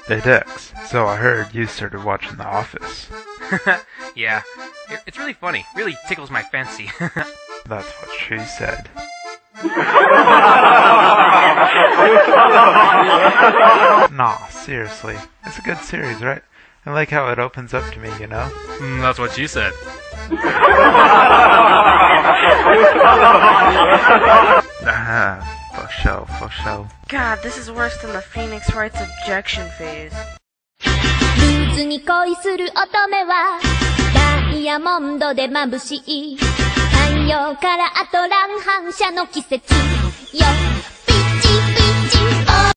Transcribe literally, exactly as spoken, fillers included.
Hey Dex, so I heard you started watching The Office. Yeah, it's really funny. Really tickles my fancy. That's what she said. Nah, seriously. It's a good series, right? I like how it opens up to me, you know? Mm, that's what you said. Ah, for sure, for sure. God, this is worse than the Phoenix Wright's objection phase. ルーズに恋する乙女はダイヤモンドで眩しい太陽からアトラン反射の季節よ